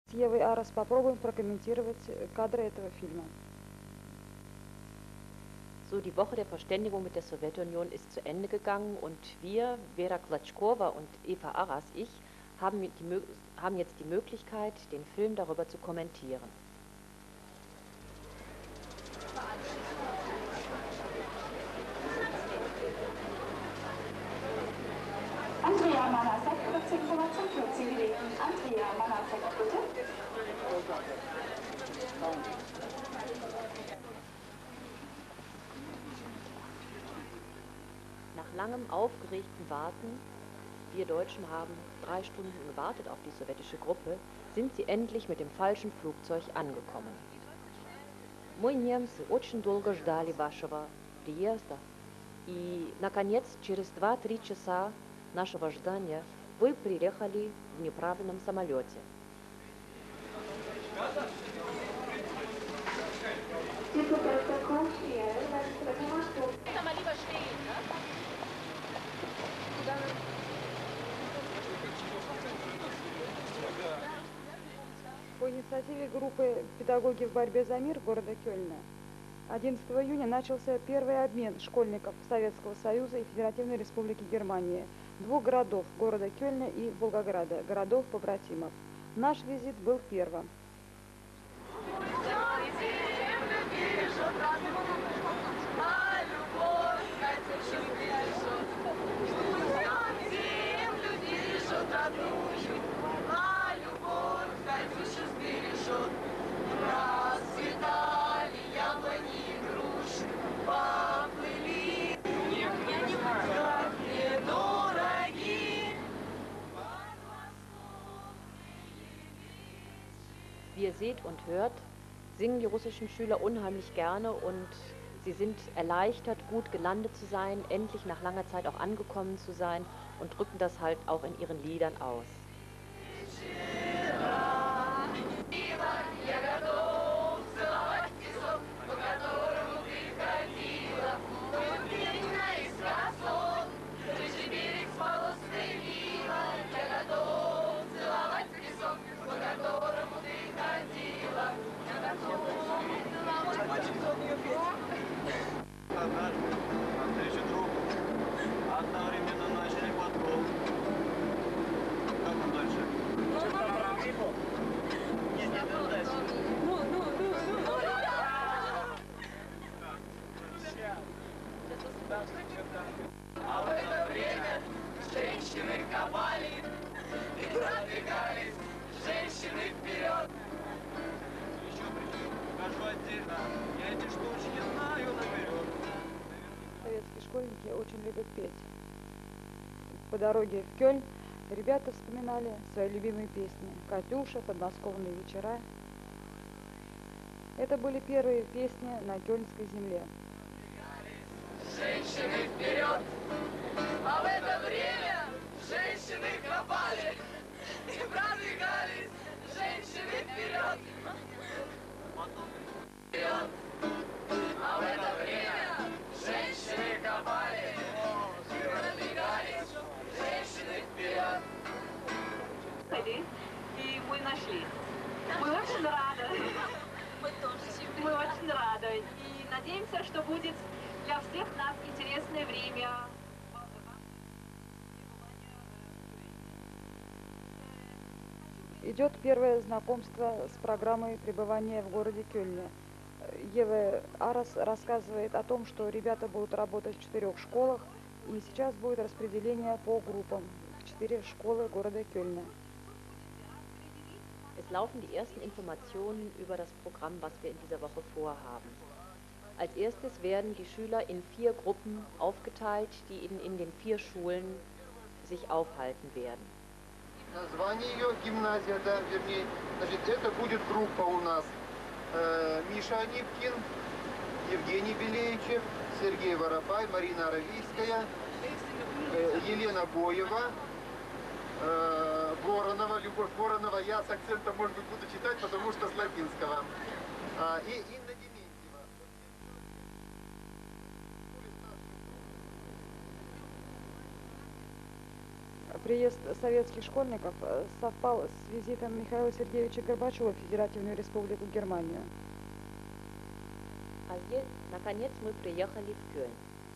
С Евой Арос попробуем прокомментировать кадры этого фильма. So, die Woche der Verständigung mit der Sowjetunion ist zu Ende gegangen und wir, Vera Klatschkova und Eva Aras, ich, haben jetzt die Möglichkeit, den Film darüber zu kommentieren. Andrea Manasek, 14,14 gelegen. Andrea Manasek, bitte. Nach langem aufgeregten Warten, wir Deutschen haben 3 Stunden gewartet auf die sowjetische Gruppe, sind sie endlich mit dem falschen Flugzeug angekommen. Мы, немцы, очень долго ждали вашего приезда, и, наконец, через 2-3 часа нашего ожидания вы приехали в неправильном самолете. По инициативе группы «Педагоги в борьбе за мир» города Кёльна 11 июня начался первый обмен школьников Советского Союза и Федеративной Республики Германии, 2 городов, города Кёльна и Волгограда, городов-побратимов. Наш визит был первым. Wie ihr seht und hört, singen die russischen Schüler unheimlich gerne und sie sind erleichtert, gut gelandet zu sein, endlich nach langer Zeit auch angekommen zu sein und drücken das halt auch in ihren Liedern aus. А в это время женщины копали и продвигались, женщины вперед. Еще покажу отдельно, я эти штучки знаю наперед. Советские школьники очень любят петь. По дороге в Кёльн ребята вспоминали свои любимые песни «Катюша», «Подмосковные вечера». Это были первые песни на кёльнской земле. Женщины вперед! А в это время женщины копали и продвигались, женщины вперед! Вперед! А в это время женщины копали и продвигались, женщины вперед! И мы нашли. Мы очень рады. Мы очень рады. И надеемся, что будет для всех нас интересное время. Идет первое знакомство с программой пребывания в городе Кёльне. Ева Арос рассказывает о том, что ребята будут работать в 4 школах, и сейчас будет распределение по группам в 4 школы города Кёльна. Es laufen die ersten Informationen über das Programm, was wir in dieser Woche vorhaben. Als erstes werden die Schüler in 4 Gruppen aufgeteilt, die in den 4 Schulen sich aufhalten werden. Название ее гимназия, да, вернее, значит, это будет группа у нас Миша Анипкин, Евгений Белеичев, Сергей Воропай, Марина Аравийская, Елена Боева, Воронова, Любовь Воронова. Я с акцентом, может быть, буду читать, потому что с латинского. И Инна Дементьева. Приезд советских школьников совпал с визитом Михаила Сергеевича Горбачева в Федеративную Республику Германию. А здесь, наконец, мы приехали в Кёльн.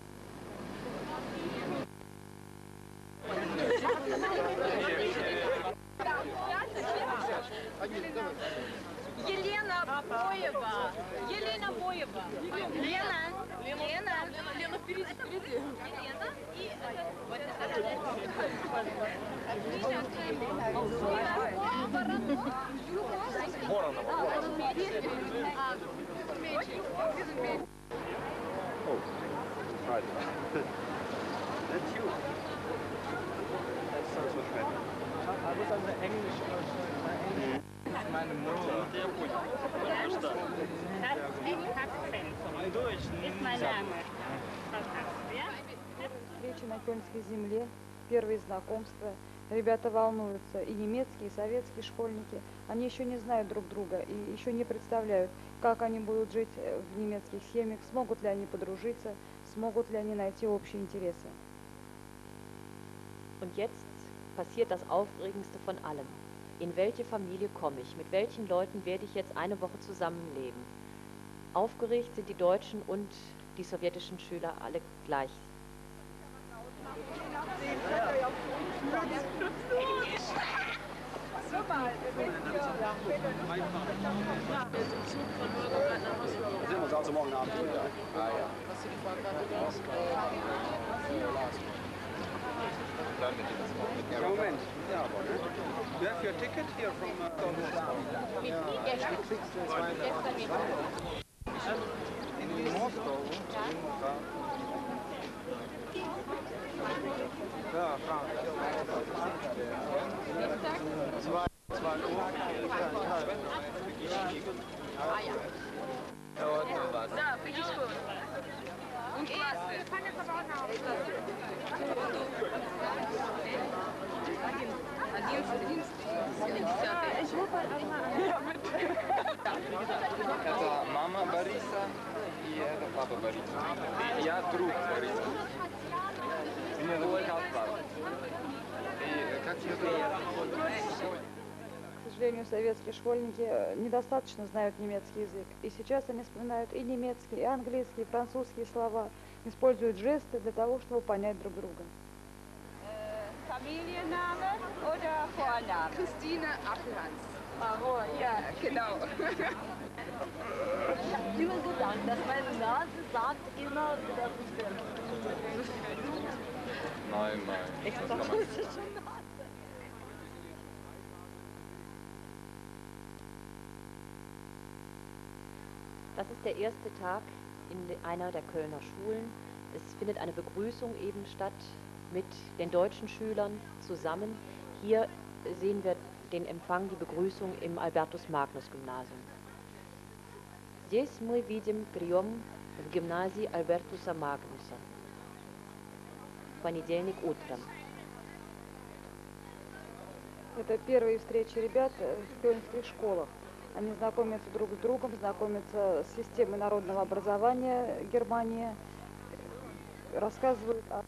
Елена Боева. Елена Боева. Лена, впереди. Елена и Oh, right. That's you. Das ist so schwer. Das ist also Englisch. Meine Mutter. ist mein Name. Встречи на Кёльнской земле, первые знакомства. Ребята волнуются, и немецкие, и советские школьники. Они еще не знают друг друга и еще не представляют, как они будут жить в немецких семьях, смогут ли они подружиться, смогут ли они найти общие интересы. Und jetzt passiert das Aufregendste von allem. In welche Familie komme ich? Mit welchen Leuten werde ich jetzt eine Woche zusammenleben? Aufgeregt sind die deutschen und die sowjetischen Schüler alle gleich. Sehen wir uns also morgen Abend wieder. Ah ja. Ja, Moment. Ja, aber, ne? You have your ticket here from in Moscow. Ja, Frank. 2 Uhr. Да, пойдешь. Und Klasse. Это мама Бориса и это папа Бориса. Я друг Бориса. Меня зовут Каспар. И как тебе приятно? К сожалению, советские школьники недостаточно знают немецкий язык. И сейчас они вспоминают и немецкий, и английский, и французские слова, используют жесты для того, чтобы понять друг друга. Familienname oder Vorname? Christine Appelhans. Aro, ja, genau. Vielen Dank, dass meine Nase sagt immer, dass ich bin. Nein, nein. Extra russische Nase. Das ist der erste Tag in einer der Kölner Schulen. Es findet eine Begrüßung eben statt mit den deutschen Schülern zusammen. Hier sehen wir den Empfang, die Begrüßung im Albertus-Magnus-Gymnasium. Здесь мы видим прием в гимназии Альбертуса Магнуса. Понедельник утром. Это первые встречи ребят в кёльнских школах. Они знакомятся друг с другом, знакомятся с системой народного образования Германии, рассказывают о...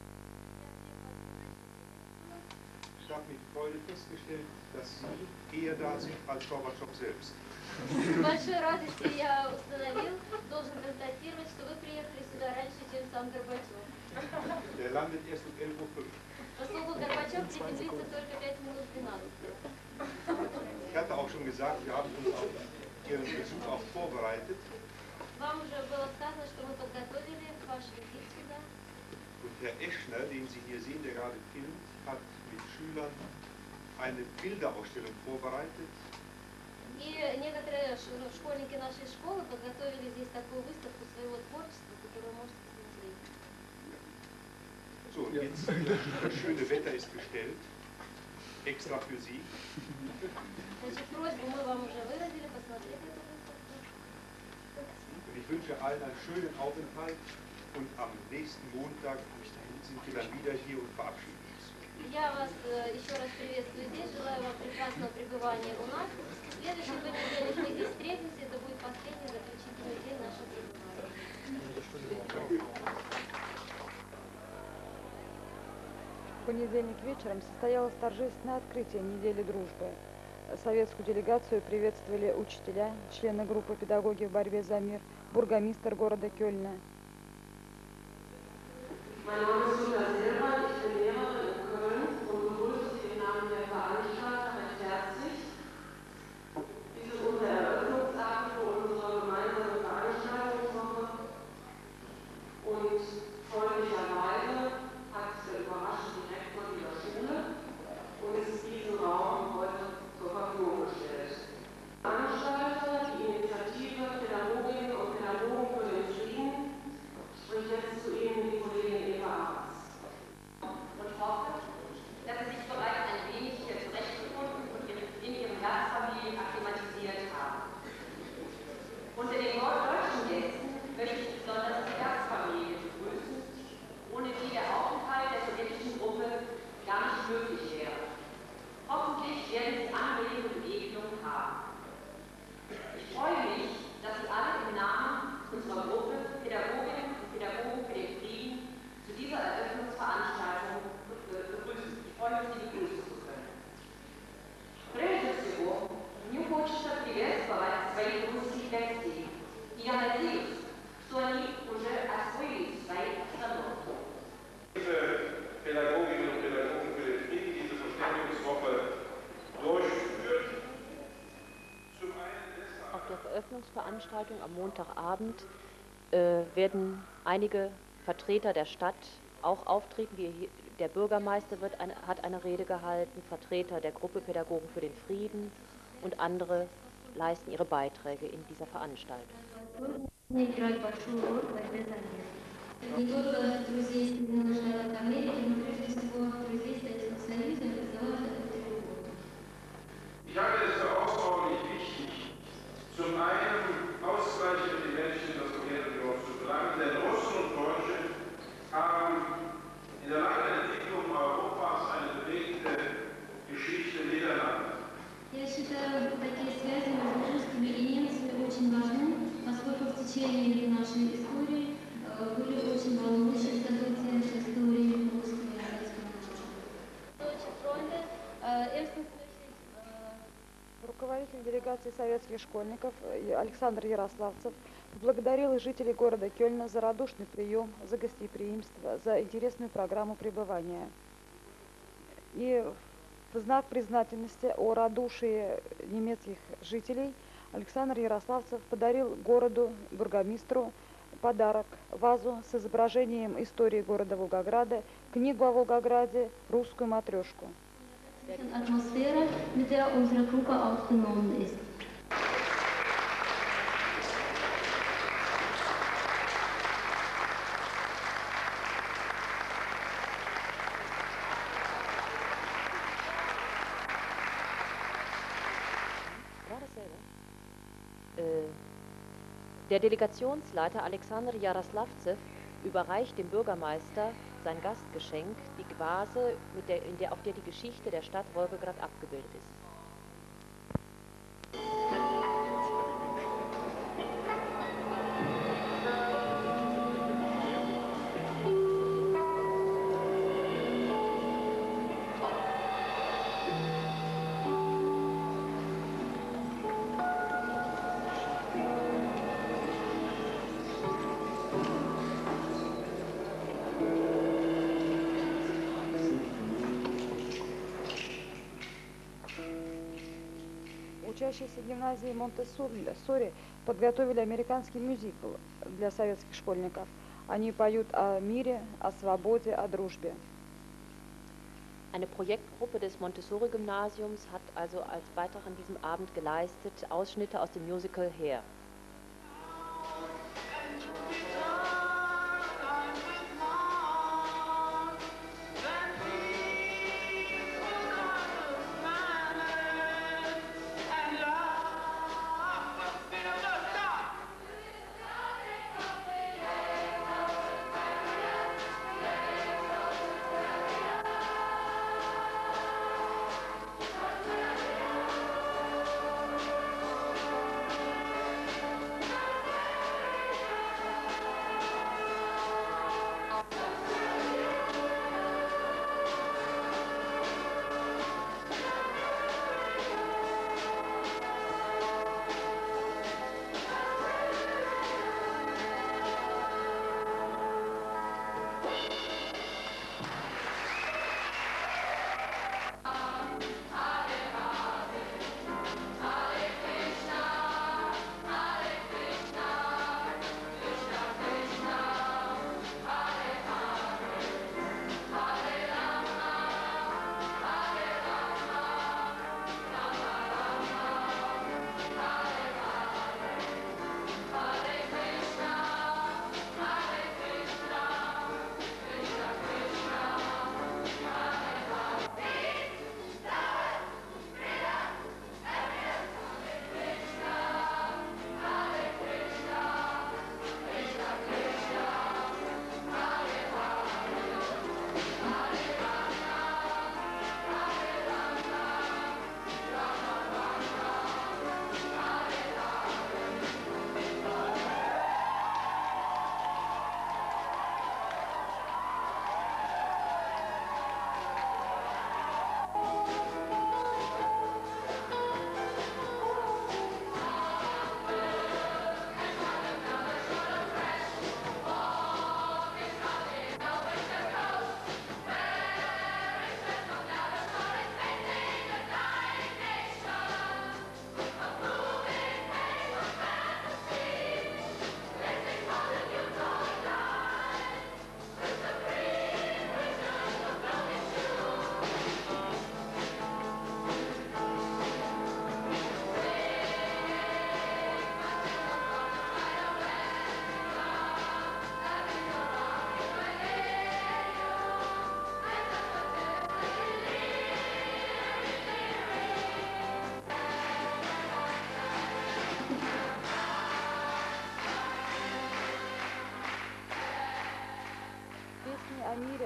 Ich habe mit Freude festgestellt, dass Sie eher da sind als Gorbatschow selbst. С большой радостью я установил, должен констатировать, что вы приехали сюда раньше, чем сам Горбачев. Der landet erst um 11:05 Uhr. Поскольку Горбачев приземлится только 5 минут 12. Ich hatte auch schon gesagt, wir haben uns auf Ihren Besuch auch vorbereitet. Вам уже было сказано, что мы подготовили ваш визит сюда. Und Herr Eschner, den Sie hier sehen, der gerade filmt, hat mit Schülern eine Bilderausstellung vorbereitet. И некоторые школьники нашей школы подготовили здесь такую выставку своего творчества, которую вы можете посмотреть. So, und jetzt das schöne Wetter ist bestellt, extra für Sie. Значит, просьбу мы вам уже выразили, посмотреть эту выставку. Und ich wünsche allen einen schönen Aufenthalt und am nächsten Montag sind wir dann wieder hier und verabschieden uns. Я вас еще раз приветствую здесь, желаю вам прекрасного пребывания у нас. В следующий понедельник мы здесь встретимся, это будет последний заключительный день нашего пребывания. В понедельник вечером состоялось торжественное открытие недели дружбы. Советскую делегацию приветствовали учителя, члены группы «Педагоги в борьбе за мир», бургомистр города Кёльна. Mein Name ist Julia Silber, ich bin Lehrerin in Köln und begrüße Sie im Namen der Veranstalter recht herzlich. Dies ist unser Eröffnungsakt für unsere gemeinsame Veranstaltungswoche und freundlicherweise hat es der überraschte Direktor dieser Schule und ist diesen Raum heute zur Verfügung gestellt. Veranstalter, die Initiative Pädagoginnen und Pädagogen für den Frieden, spricht jetzt zu Ihnen die Kollegin Eva Arz. Und hoffe, dass Sie sich bereits ein wenig hier zurechtgefunden und in Ihren Herzfamilien akklimatisiert haben. Unter den deutschen Gästen möchte ich besonders die Herzfamilie begrüßen, ohne die der Aufenthalt der sowjetischen Gruppe gar nicht möglich wäre. Hoffentlich werden Sie anregende Begegnungen haben. Ich freue mich, dass Sie alle im Namen unserer Gruppe Pädagoginnen und Pädagogen für den Frieden zu dieser Eröffnungsveranstaltung begrüßen. Ich freue mich, Sie begrüßen zu können. Прежде всего, мне хочется приветствовать своих русских гостей. И я надеюсь, что они уже освоили свои обстановки. Pädagoginnen und Pädagogen für den Frieden diese Verständigungswoche durchführt. Auf der Eröffnungsveranstaltung am Montagabend werden einige Vertreter der Stadt auch auftreten. Der Bürgermeister hat eine Rede gehalten, Vertreter der Gruppe Pädagogen für den Frieden und andere leisten ihre Beiträge in dieser Veranstaltung. Не только друзей Соединенных Штатов Америки, но прежде всего друзей Советского Союза, образовавших эту работу. Ich halte es für außerordentlich wichtig, zum einen Ausgleich für die Menschen in der Sowjetunion zu verlangen, denn Russen und Deutsche haben in der langen Entwicklung Europas eine bewegte Geschichte nebeneinander. Я считаю, такие связи между русскими и немцами очень важны, поскольку в течение нашей истории были очень волнующие события в истории русского и советского народа. Руководитель делегации советских школьников Александр Ярославцев поблагодарил жителей города Кёльна за радушный прием, за гостеприимство, за интересную программу пребывания. И в знак признательности о радушии немецких жителей Александр Ярославцев подарил городу, бургомистру, подарок, вазу с изображением истории города Волгограда, книгу о Волгограде, русскую матрешку. Atmosphäre, mit der unsere Gruppe aufgenommen ist. Der Delegationsleiter Alexander Jaroslawzew überreicht dem Bürgermeister sein Gastgeschenk, die Vase, auf der die Geschichte der Stadt Wolgograd abgebildet ist. Учащиеся гимназии Монтессори подготовили американский мюзикл для советских школьников. Они поют о мире, о свободе, о дружбе. Eine Projektgruppe des Montessori-Gymnasiums hat also als Beitrag an diesem Abend geleistet Ausschnitte aus dem Musical Hair.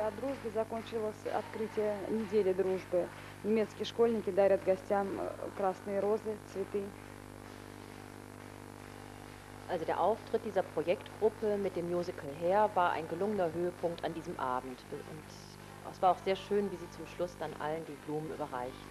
о дружбе закончилось открытие недели дружбы. Немецкие школьники дарят гостям красные розы, цветы. Also der Auftritt dieser Projektgruppe mit dem Musical Hair war ein gelungener Höhepunkt an diesem Abend. Und es war auch sehr schön, wie sie zum Schluss dann allen die Blumen überreichten.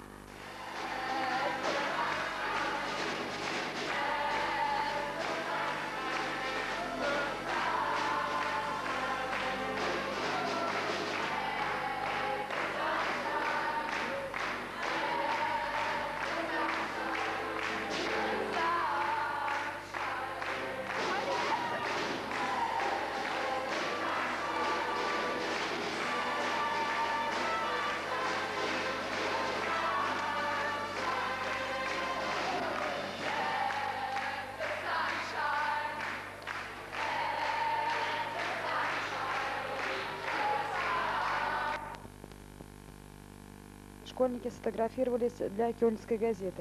Школьники сфотографировались для Кёльнской газеты.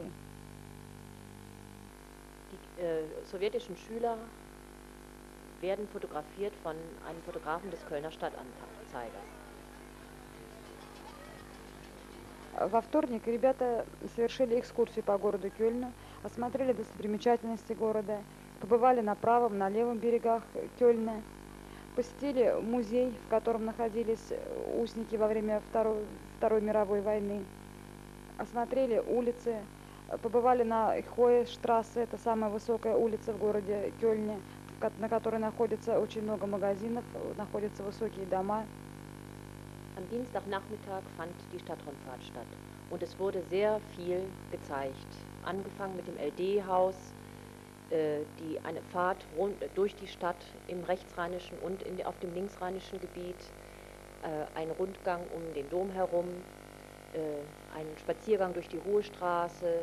Die sowjetischen Schüler werden fotografiert von einem Fotografen des Kölner Stadtanzeigers. Во вторник ребята совершили экскурсию по городу Кёльну, осмотрели достопримечательности города, побывали на правом, на левом берегах Кёльна, посетили музей, в котором находились узники во время Второй мировой войны, осмотрели улицы, побывали на Хое-штрассе, это самая высокая улица в городе Кёльне, на которой находится очень много магазинов, находятся высокие дома. Am Dienstagnachmittag fand die Stadtrundfahrt statt und es wurde sehr viel gezeigt. Angefangen mit dem LD-Haus, eine Fahrt durch die Stadt im rechtsrheinischen und auf dem linksrheinischen Gebiet, ein Rundgang um den Dom herum, ein Spaziergang durch die Hohe Straße,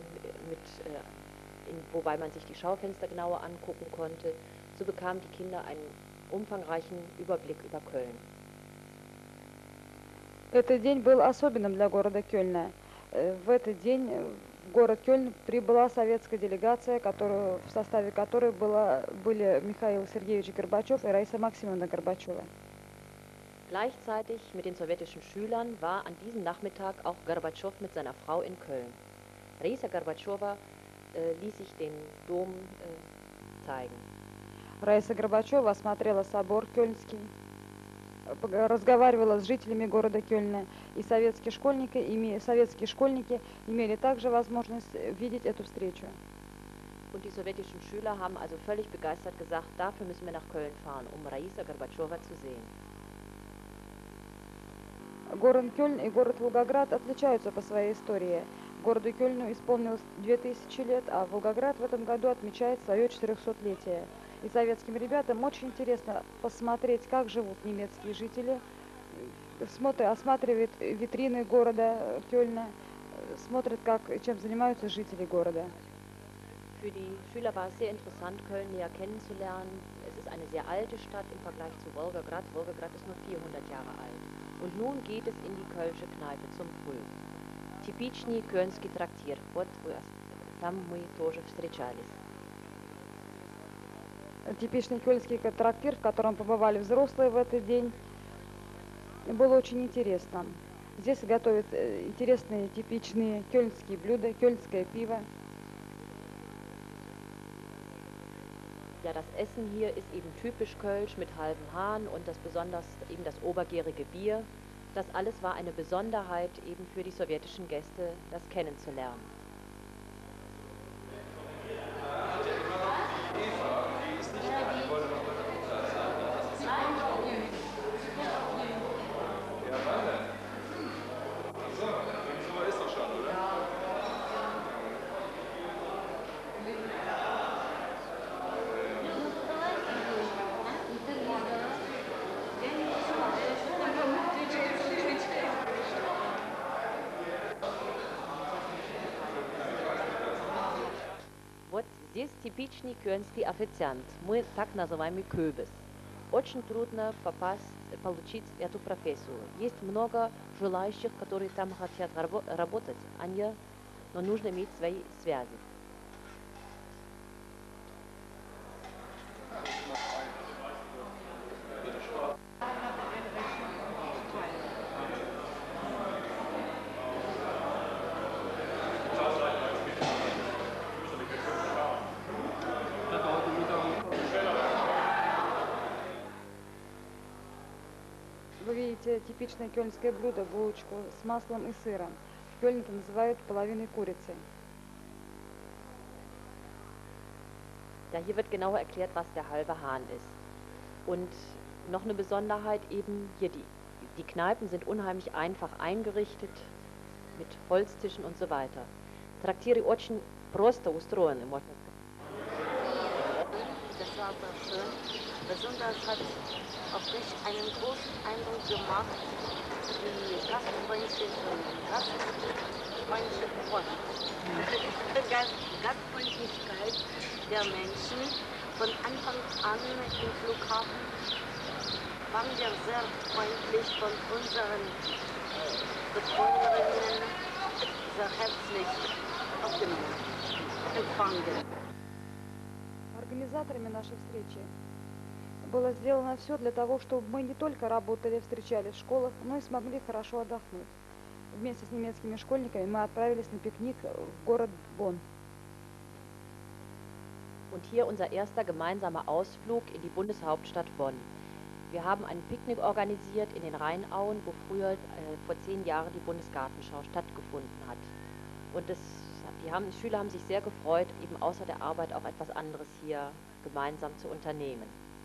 wobei man sich die Schaufenster genauer angucken konnte. So bekamen die Kinder einen umfangreichen Überblick über Köln. Этот день был особенным для города Кёльна. В этот день в город Кёльн прибыла советская делегация, в составе которой были Михаил Сергеевич Горбачев и Раиса Максимовна Горбачева. Gleichzeitig mit den sowjetischen Schülern war an diesem Nachmittag auch Gorbatschow mit seiner Frau in Köln. Raisa Gorbatschowa ließ sich den Dom zeigen. Раиса Горбачева осмотрела собор Кёльнский, разговаривала с жителями города Кёльна, и советские школьники имели также возможность видеть эту встречу. Und die sowjetischen Schüler haben also völlig begeistert gesagt, dafür müssen wir nach Köln fahren, um Raisa Gorbatschowa zu sehen. Город Кёльн и город Волгоград отличаются по своей истории. Городу Кёльну исполнилось 2000 лет, а Волгоград в этом году отмечает свое 400-летие. И советским ребятам очень интересно посмотреть, как живут немецкие жители, осматривают витрины города Кёльна, смотрят, чем занимаются жители города. Für die Schüler war es sehr interessant, Köln näher kennenzulernen. Es ist eine sehr alte Stadt im Vergleich zu Wolgograd. Wolgograd ist nur 400 Jahre alt. Und nun geht es in die Kölsche Kneipe zum Früh. Typiczny кёльнский трактир. Вот там мы тоже встречались. Типичный кёльнский трактир, в котором побывали взрослые в этот день, было очень интересно. Здесь готовят интересные, типичные кёльнские блюда, кёльнское пиво. Ja, das Essen hier ist eben typisch kölsch mit halbem Hahn und besonders eben das obergärige Bier. Das alles war eine Besonderheit eben für die sowjetischen Gäste, das kennenzulernen. Здесь типичный кёльнский официант, мы так называемый кёбис. Очень трудно получить эту профессию. Есть много желающих, которые там хотят работать, но нужно иметь свои связи. видите типичное кёльнское блюдо, булочку с маслом и сыром. В Кёльне это называют половиной курицы. Ja, hier wird genauer erklärt, was der halbe Hahn ist. Und noch eine Besonderheit eben hier, die Kneipen sind unheimlich einfach eingerichtet, mit Holztischen und so weiter. Трактиры очень просто устроены, можно сказать. Das war sehr schön. Besonders hat auf mich einen großen Eindruck gemacht, die Gastfreundschaft Gastfreundlichkeit der Menschen. Von Anfang an im Flughafen waren wir sehr freundlich von unseren Betreuerinnen sehr herzlich empfangen. Организаторами нашей встречи было сделано все для того, чтобы мы не только работали, встречались в школах, но и смогли хорошо отдохнуть. Вместе с немецкими школьниками мы отправились на пикник в город Бонн. Und hier unser erster gemeinsamer Ausflug in die Bundeshauptstadt Bonn. Wir haben ein Picknick organisiert in den Rheinauen, wo früher vor 10 Jahren die Bundesgartenschau stattgefunden hat. Und die Schüler haben sich sehr gefreut, eben außer der Arbeit auch etwas anderes hier gemeinsam zu unternehmen.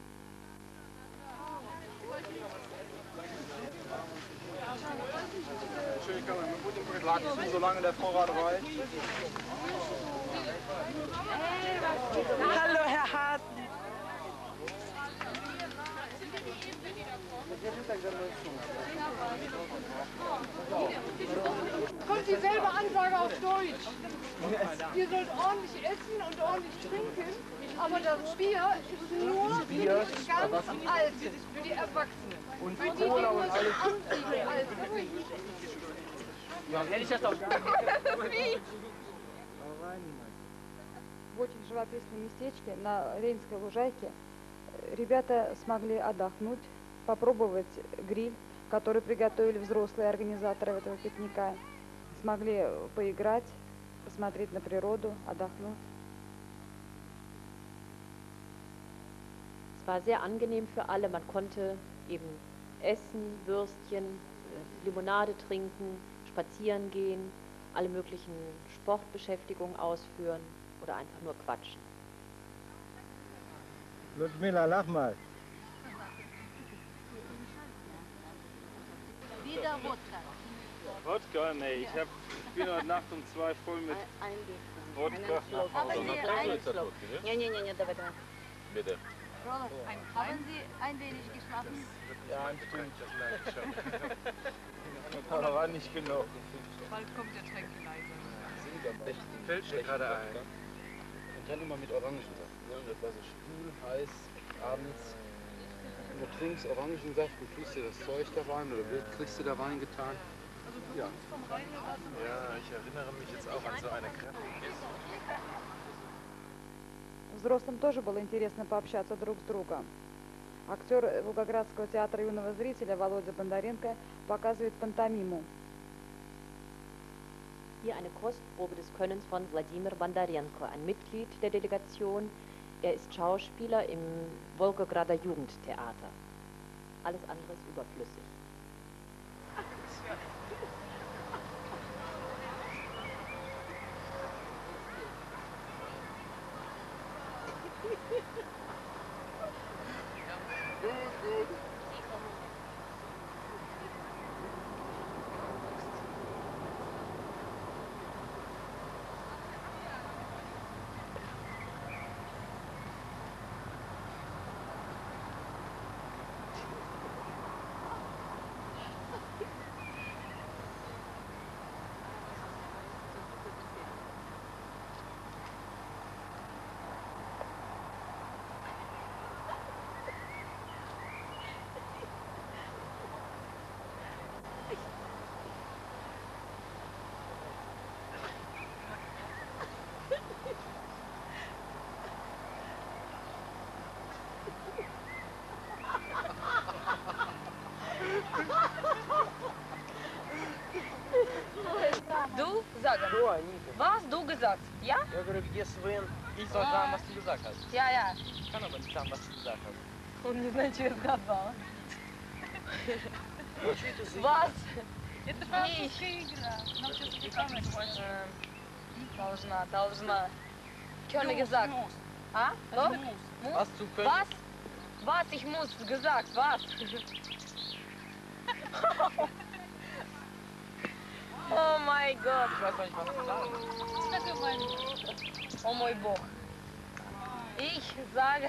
Wir будем предлагать, solange der Vorrat reicht. Hallo, Herr Hartl. Kommt dieselbe Ansage auf Deutsch. Ihr sollt ordentlich essen und ordentlich trinken, aber das Bier ist nur für die ganz Alten, für die Erwachsenen. Und für die, die Cola muss und alles. anziehen als Ja, hätte ich das doch. В очень живописном местечке на Рейнской лужайке ребята смогли отдохнуть, попробовать гриль, который приготовили взрослые организаторы этого пикника, смогли поиграть, посмотреть на природу, отдохнуть. Es war sehr angenehm für alle, man konnte eben essen, Würstchen, Limonade trinken, spazieren gehen, alle möglichen Sportbeschäftigungen ausführen oder einfach nur quatschen. Ludmila, lach mal. Wieder Wodka. Wodka? Nee, ich bin heute Nacht um 2 voll mit Wodka. Haben Sie einen Schluck? Не, давай. Bitte. Haben Sie ein wenig geschlafen? Ja, ein bisschen. Das merke ich schon. Aber war nicht genug. Bald kommt der Tränkeleiser. Fällt mir gerade ein. Und dann immer mit Orangensaft. Ne? Und das war so schwül, heiß, abends. Und du trinkst Orangensaft und tust dir das Zeug da rein oder kriegst du da reingetan. Ja. Ja, ich erinnere mich jetzt auch an so eine kräftige. Взрослым тоже было интересно пообщаться друг с другом. Актер Волгоградского театра юного зрителя Володя Бондаренко показывает пантомиму. Hier eine Kostprobe des Könnens von Wladimir Bondarenko, ein Mitglied der Delegation. Er ist Schauspieler im Wolgograder Jugendtheater. Alles andere ist überflüssig. Gut. Du, sagen. Was du gesagt? Ja? Я говорю, где Свен? Ich soll sagen, was du gesagt hast. Ja. Ich kann aber nicht sagen, was du gesagt hast. Он не знает, что я сказала. Was? Это французская игра. Нам сейчас рекламировать. Должна. Что gesagt? А? Doch? Was zu können? Was? Was? Ich muss gesagt, was? Oh mein Gott. Ich weiß gar nicht, was du sagst. Oh мой Бог. Ich sage...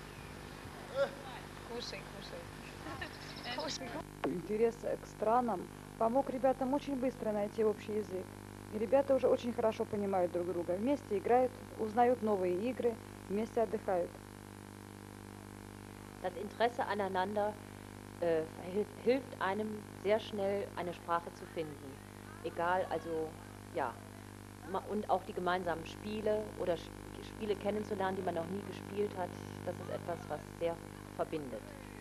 Кушай, кушай. Кушай. Интерес к странам помог ребятам очень быстро найти общий язык. И ребята уже очень хорошо понимают друг друга. Вместе играют, узнают новые игры, вместе отдыхают. Das Interesse aneinander hilft einem sehr schnell eine Sprache zu finden. Egal, also ja, und auch die gemeinsamen Spiele oder Spiele kennenzulernen, die man noch nie gespielt hat, das ist etwas, was sehr verbindet.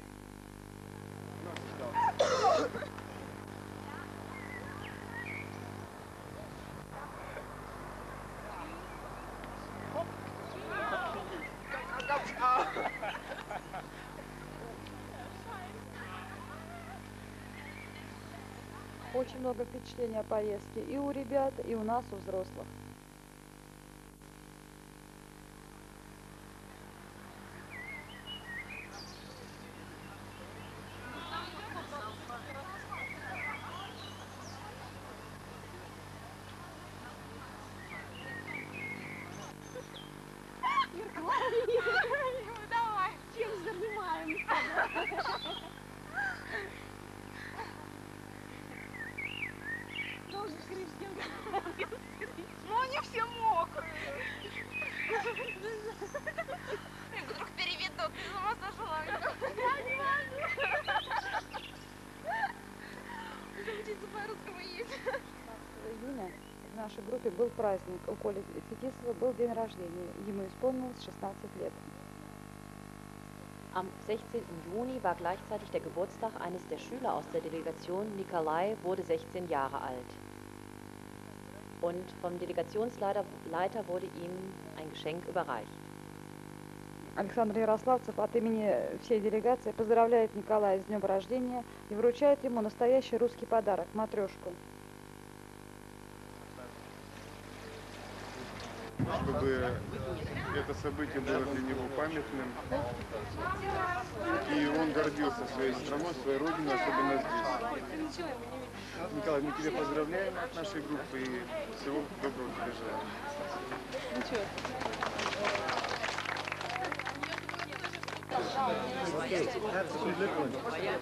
Очень много впечатлений о поездке и у ребят, и у нас, у взрослых. Давай, чем занимаемся? Должен скрыть, с кем ну они все мокрые. Вдруг переведут, ты с ума сошла. Я не могу. Учиться по-русскому есть. 15 июня в нашей группе был праздник. У Коли Фетисова был день рождения. Ему исполнилось 16 лет. Am 16. Juni war gleichzeitig der Geburtstag eines der Schüler aus der Delegation. Nikolai wurde 16 Jahre alt. Und vom Delegationsleiter wurde ihm ein Geschenk überreicht. Александр Ярославцев от имени всей делегации поздравляет Николая с днем рождения и вручает ему настоящий русский подарок – матрешку. Чтобы это событие было для него памятным, и он гордился своей страной, своей родиной, особенно здесь. Николай, мы тебя поздравляем от нашей группы и всего доброго тебе желаем. Окей, herzlichen Glückwunsch.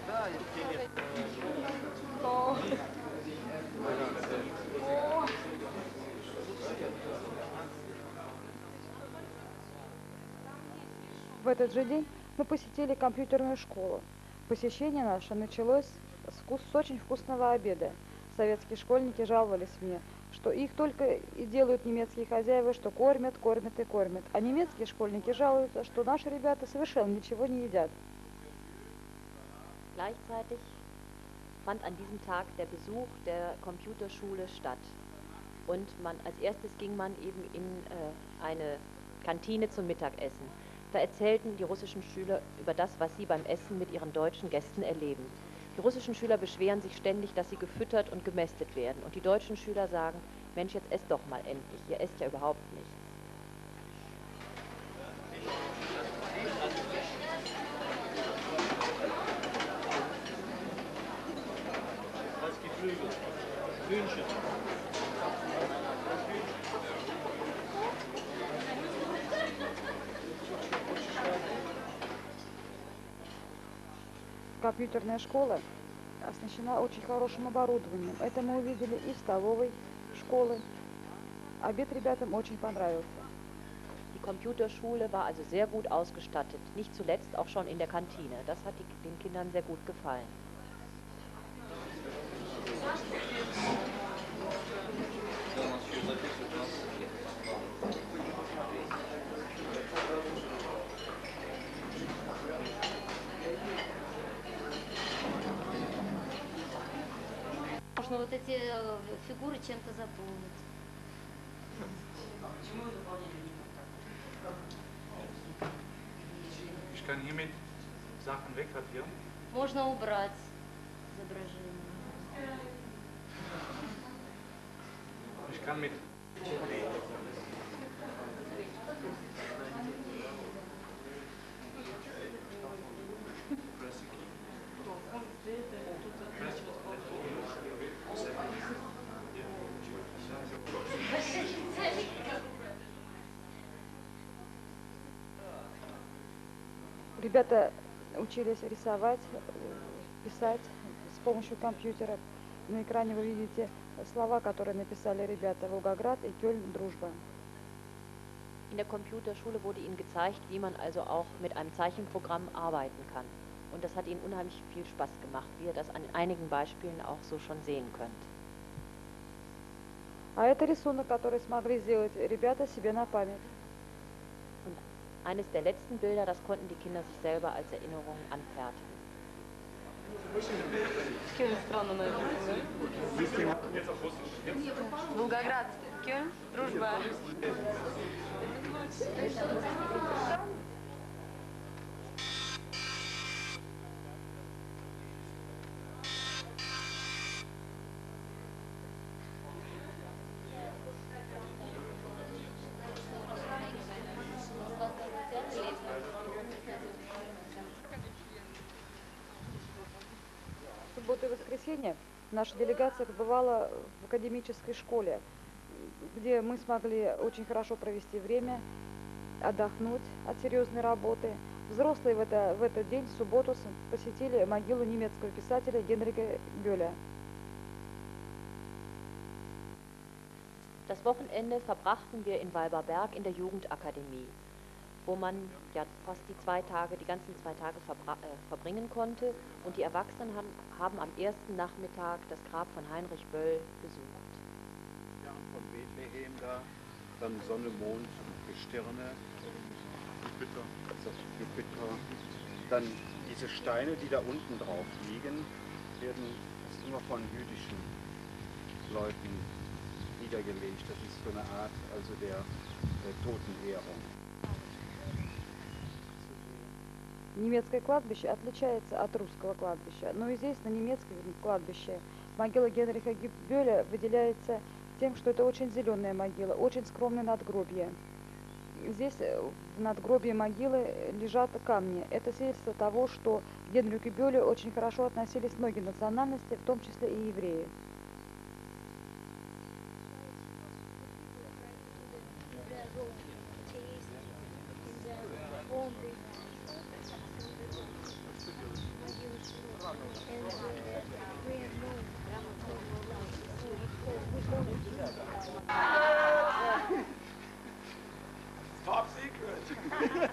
В этот же день мы посетили компьютерную школу. Посещение наше началось с очень вкусного обеда. Советские школьники жаловались мне, что их только и делают немецкие хозяева, что кормят, кормят и кормят. А немецкие школьники жалуются, что наши ребята совершенно ничего не едят. Gleichzeitig fand an diesem Tag der Besuch der Computerschule statt. Und als erstes ging man eben in eine Kantine zum Mittagessen. Da erzählten die russischen Schüler über das, was sie beim Essen mit ihren deutschen Gästen erleben. Die russischen Schüler beschweren sich ständig, dass sie gefüttert und gemästet werden. Und die deutschen Schüler sagen, Mensch, jetzt esst doch mal endlich, ihr esst ja überhaupt nichts. Als Geflügel, Hühnchen. Компьютерная школа оснащена очень хорошим оборудованием. Это мы увидели и в столовой школы. Обед ребятам очень понравился. Die Computerschule war also sehr gut ausgestattet, nicht zuletzt auch schon in der Kantine. Das hat den Kindern sehr gut gefallen. Можно вот эти фигуры чем-то заполнить. Ich kann hiermit Sachen wegradieren. Можно убрать изображение. Ich kann mit. Ребята учились рисовать, писать с помощью компьютера. На экране вы видите слова, которые написали ребята: Волгоград и Кёльн, дружба. In der Computerschule wurde ihnen gezeigt, wie man also auch mit einem Zeichenprogramm arbeiten kann. Und das hat ihnen unheimlich viel Spaß gemacht, wie ihr das an einigen Beispielen auch so schon sehen könnt. А это рисунок, который смогли сделать ребята себе на память. Und eines der letzten Bilder, das konnten die Kinder sich selber als Erinnerung anfertigen. Волгоград, Кёльн, дружба. В субботу и воскресенье наша делегация побывала в академической школе, где мы смогли очень хорошо провести время, отдохнуть от серьезной работы. Взрослые в этот день, в субботу, посетили могилу немецкого писателя Генриха Бёля. Das Wochenende verbrachten wir in Walberberg in der Jugendakademie, wo man ja fast die ganzen zwei Tage verbringen konnte, und die Erwachsenen haben am ersten Nachmittag das Grab von Heinrich Böll besucht. Ja, und von Bethlehem da, dann Sonne, Mond und Gestirne, Jupiter, Jupiter. Dann diese Steine, die da unten drauf liegen, werden immer von jüdischen Leuten niedergelegt. Das ist so eine Art also der Totenehrung. Немецкое кладбище отличается от русского кладбища, но и здесь, на немецком кладбище, могила Генриха Бёля выделяется тем, что это очень зеленая могила, очень скромное надгробие. Здесь в надгробии могилы лежат камни. Это свидетельство того, что к Генриху Бёлю очень хорошо относились многие национальности, в том числе и евреи. Top secret.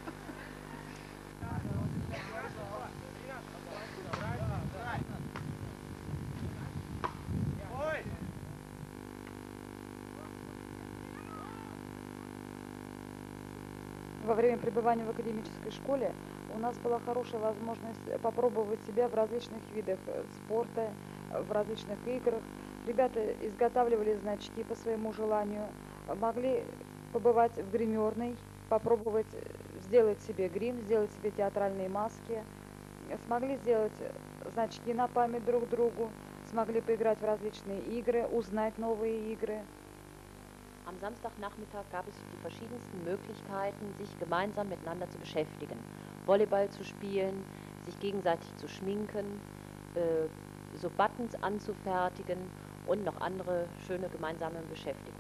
Во время пребывания в академической школе у нас была хорошая возможность попробовать себя в различных видах спорта, в различных играх. Ребята изготавливали значки по своему желанию, могли побывать в гримерной, попробовать сделать себе грим, сделать себе театральные маски, смогли сделать значки на память друг другу, смогли поиграть в различные игры, узнать новые игры. Am Samstagnachmittag gab es die verschiedensten Möglichkeiten, sich gemeinsam miteinander zu beschäftigen. Volleyball zu spielen, sich gegenseitig zu schminken, so Buttons anzufertigen und noch andere schöne gemeinsame Beschäftigungen.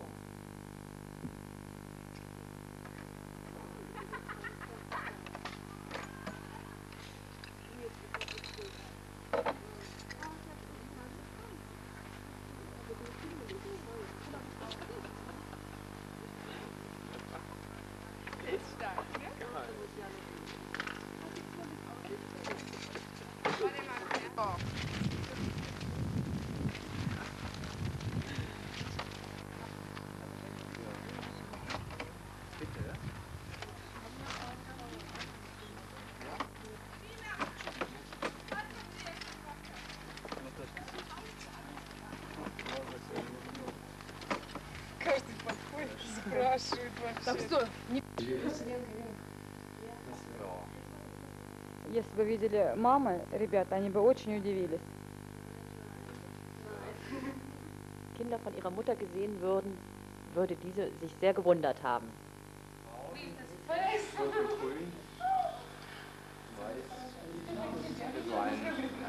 Каждый подходит, спрашивает вообще. Так что? Если бы видели мамы, ребята, они бы очень удивились. Kinder von ihrer Mutter gesehen würden, würde diese sich sehr gewundert haben. Grün, weiß, so ein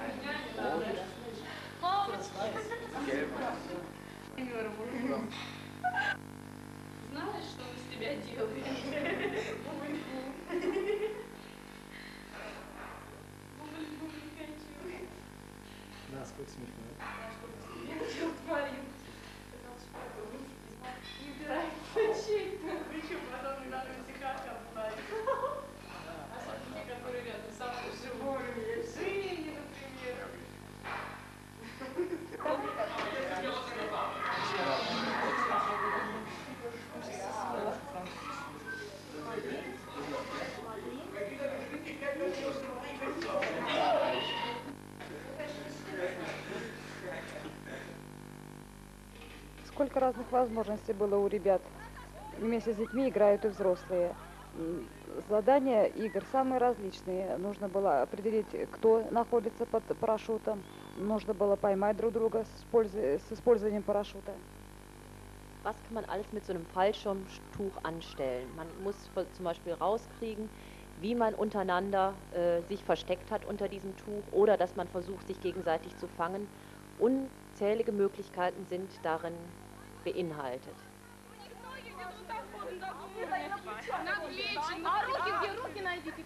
Rot, gelb. Знаешь, что мы с тебя делаем? Да, сколько смешно. Я начал творить. Не убирается чей-то. Причем потом не надо психиатра обладать. Особенно те, которые рядом со мной живой. Жени, например. Сколько разных возможностей было у ребят. Вместе с детьми играют и взрослые. Задания игр самые различные. Нужно было определить, кто находится под парашютом. Нужно было поймать друг друга с использованием парашюта. Was kann man alles mit so einem Fallschirmtuch anstellen? Man muss zum Beispiel rauskriegen, wie man untereinander sich versteckt hat unter diesem Tuch oder dass man versucht, sich gegenseitig zu fangen. Unzählige Möglichkeiten sind darin beinhaltet. А руки где? Руки найдите.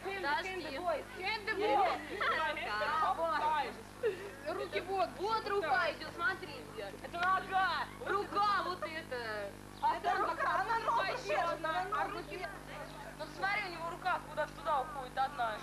Руки вот. Вот рука идет, смотрите. Это нога. Рука, вот это. А Это рука, она рука нога еще одна. а руки... Ну смотри, у него рука куда-то туда уходит одна.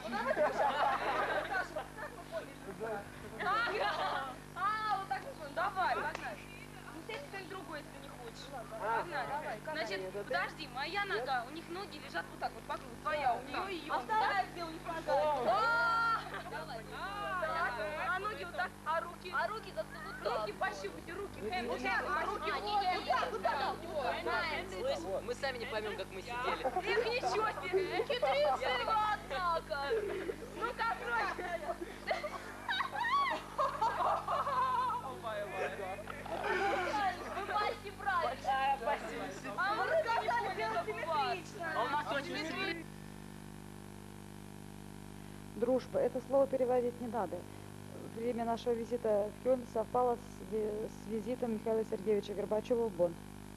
А, вот так вот. Давай, погнали. Ну сядь кто-нибудь другой, если не хочешь. Погнали. Значит, подожди, моя нога, у них ноги лежат вот так вот по кругу. Твоя у нее. А вторая где у них нога? Давай. А ноги вот так, а руки? А руки как-то вот так. Руки пощупайте, руки. А руки вот так, вот. Мы сами не поймем, как мы сидели. Эх, ничего себе! Хитрица его, однако! Ну-ка, открой! Вы пальцы правильно! Спасибо. А вы сказали делать симметрично! А у нас очень симметрично. Дружба. Это слово переводить не надо. Время нашего визита в Кёльн совпало с визитом Михаила Сергеевича Горбачева в Бонн.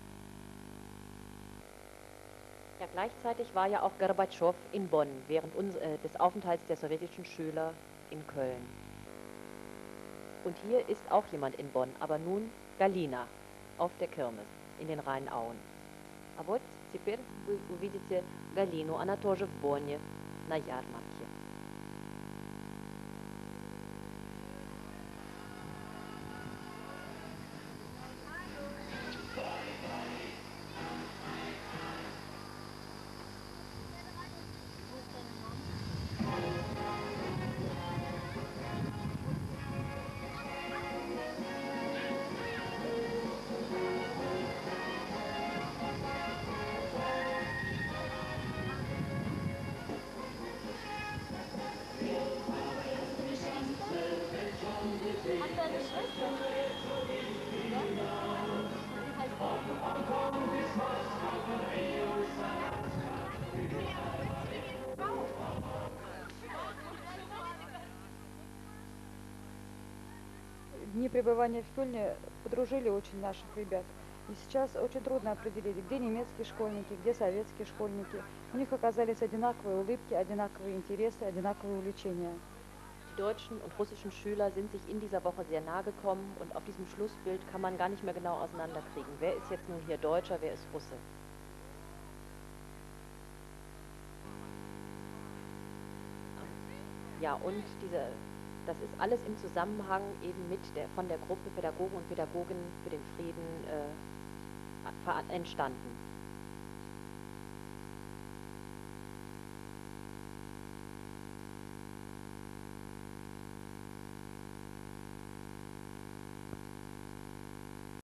Ja, gleichzeitig war ja auch Gorbatschow in Bonn während des Aufenthalts der sowjetischen Schüler in Köln. Und hier ist auch jemand in Bonn, aber nun Galina auf der Kirmes in den Rheinauen. А вот теперь вы увидите Галину, она тоже в Бонне на ярмарке. Дни пребывания в Кёльне подружили очень наших ребят. И сейчас очень трудно определить, где немецкие школьники, где советские школьники. У них оказались одинаковые улыбки, одинаковые интересы, одинаковые увлечения. Die deutschen und russischen Schüler sind sich in dieser Woche sehr nahe gekommen und auf diesem Schlussbild kann man gar nicht mehr genau auseinanderkriegen. Wer ist jetzt nun hier Deutscher, wer ist Russe? Ja, und das ist alles im Zusammenhang eben von der Gruppe Pädagogen und Pädagoginnen für den Frieden entstanden.